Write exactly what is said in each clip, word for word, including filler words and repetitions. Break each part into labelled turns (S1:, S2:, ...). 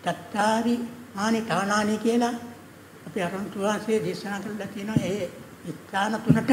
S1: චත්තාරි ආනි ඨානානි කියලා අපි අරහත් වාසයේ දේශනා කරලා තියෙනවා. ඒ ස්ථාන තුනට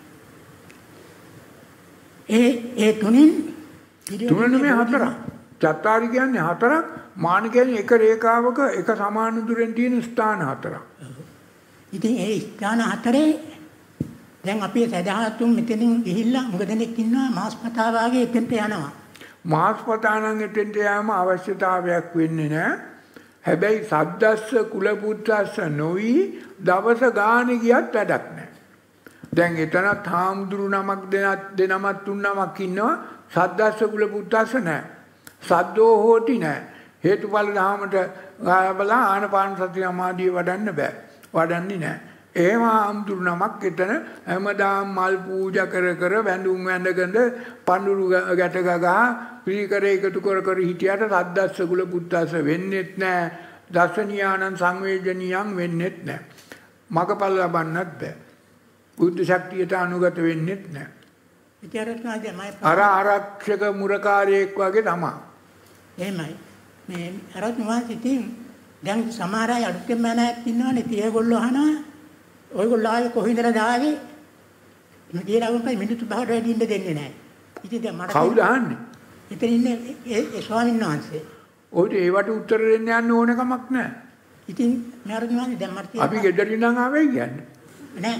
S1: ඒ ඒ තුنين
S2: තුන නෙමෙයි හතරක්. චත්තාරි කියන්නේ හතරක්, මාන කියන්නේ එක රේඛාවක එක සමාන දුරෙන් තියෙන ස්ථාන හතරක්.
S1: ඉතින් ඒ ස්ථාන හතරේ දැන් අපි සදාහතුන් මෙතනින් ගිහිල්ලා මොකද දෙනෙක් ඉන්නවා මාස්පතා වාගේ එතෙන්ට යනවා.
S2: මාස්පතා නම් එතෙන්ට යාම අවශ්‍යතාවයක් වෙන්නේ නැහැ. හැබැයි සද්දස්ස කුලපුත්තස්ස නොවි දවස ගානේ ගියත් වැඩක් නැහැ. දැන් එතනත් හාමුදුරු නමක් දෙනත් දෙනමක් තුන් නමක් ඉන්නවා. සද්දස්ස කුලපුත්තස්ස නැහැ. සද්දෝ හෝටි නැහැ. හේතුඵල ධාමයට බලා ආනපාන සති සමාධිය වඩන්න බෑ. වඩන්නේ නැහැ. එහෙම හාමුදුරු නමක් එතන හැමදාම මල් පූජා කර කර වැඳුම් වැඳගෙන පඳුරු ගැට ගගා පිළිකර එකතු කර කර හිටියට සද්දස්ස කුලපුත්තස්ස වෙන්නේත් නැහැ. දසනියානං සංවේදනියං වෙන්නේත් නැහැ. මගපල ලබන්නත් බෑ. බුද්ධ ශක්තියට අනුගත වෙන්නේත් නැහැ. අර ආරක්ෂක මුරකාරයෙක් වගේ තමයි.
S1: එහෙමයි. මේ අරත් වාසිතින් දැන් සමහර අය අලුතෙන් මනක් ඉන්නවනේ. ඉතින් ඒගොල්ලෝ අහනවා ඔයගොල්ලෝ ආවේ කොහේඳලා දාවේ? මම කියලා වුණා මිනිත්තු පහකට වැඩි ඉන්න දෙන්නේ නැහැ. ඉතින් දැන් මට
S2: කවුද අහන්නේ?
S1: ඉතින් ඉන්නේ ඒ ස්වාමීන් වහන්සේ.
S2: ඔයිට ඒවට උත්තර දෙන්න යන්න ඕන කමක් නැහැ.
S1: ඉතින් මම අර නිවානේ දැන් මට
S2: අපි ගෙදරින් නම් ආවේ කියන්නේ.
S1: නෑ.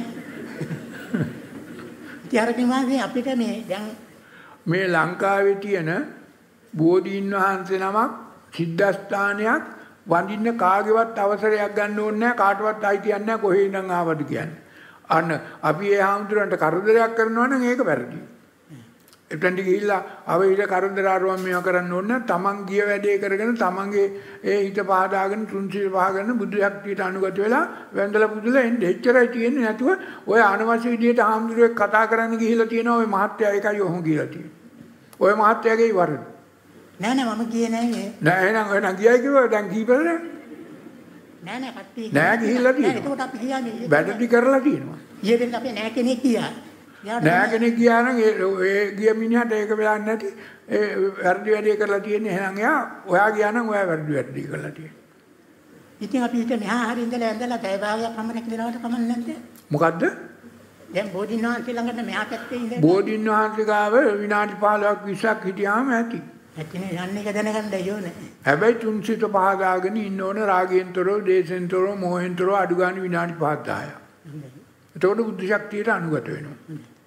S1: ඉතින් අර නිවානේ අපිට මේ දැන්
S2: මේ ලංකාවේ තියෙන බෝධීන් වහන්සේ නමක් සිද්ධාස්ථානයක් වඳින්න කාගේවත් අවසරයක් ගන්න ඕනේ නැහැ. කාටවත් අයිතියක් නැහැ කොහේ ඉඳන් ආවද කියන්නේ. අන්න අපි ඒ හාමුදුරන්ට කරදරයක් කරනවා නම් ඒක වැරදි. එතෙන්ට ගිහිල්ලා අවිල කරදර ආරවම් මේවා කරන්න ඕනේ නැහැ. තමන් ගිය වැඩේ කරගෙන තමන්ගේ ඒ හිත පහදාගෙන තුන්සිල් පහගෙන බුදු ශක්තියට අනුගත වෙලා වැඳලා පුදුලා එන්නේ. එච්චරයි තියෙන්නේ. නැතුව ඔය අනවශ්‍ය විදියට හාමුදුරුවෙක් කතා කරන්න ගිහිල්ලා තියෙනවා. ඔය මහත්තයා ඒකයි ඔහොම ගිහිල්ලා තියෙන්නේ. ඔය මහත්තයාගේ වරද.
S1: නෑ නෑ මම ගියේ නෑ මේ.
S2: නෑ එහෙනම් ඔය නම් ගියයි කිව්වා දැන් කීපද නෑ?
S1: නෑ නෑ කට්ටිය.
S2: නෑ ගිහිල්ලා තියෙනවා.
S1: ඒකට අපි කියන්නේ
S2: වැඩටි කරලා තියෙනවා.
S1: ඊයෙන් අපි නෑ කෙනෙක් ගියා.
S2: නෑ කෙනෙක් ගියා නම් ඒ ගිය මිනිහට ඒක වෙලාන්නේ නැති ඒ වැඩි වැඩි කරලා තියෙන්නේ. එහෙනම් එයා ඔයා ගියා නම් ඔයා වැඩි වැඩි කරලා තියෙන්නේ.
S1: ඉතින් අපි හිත මෙහා හරි ඉඳලා ඇඳලා පැය භාගයක් පමණ කියලාවට කමක් නැද්ද?
S2: මොකද්ද?
S1: දැන් බෝධින් වහන්සේ ළඟට මෙහා පැත්තේ ඉඳලා
S2: බෝධින් වහන්සේ ගාව විනාඩි පහළොවක් විස්සක් හිටියාම ඇති.
S1: ඇතිනේ යන්නේ එක දැනගන්න යෝනේ.
S2: හැබැයි තුන්සිත පහදාගෙන ඉන්න ඕන රාගයෙන්තරෝ, දේශෙන්තරෝ, මොහෙන්තරෝ අඩු ගන්න විනාඩි පහක් දහයක්. එතකොට බුද්ධ ශක්තියට අනුගත වෙනවා.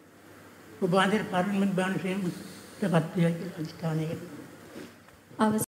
S1: ඔබ වහන්සේ පරිණිමත් බානුසයෙන් තපත් වෙලා ස්ථානයකට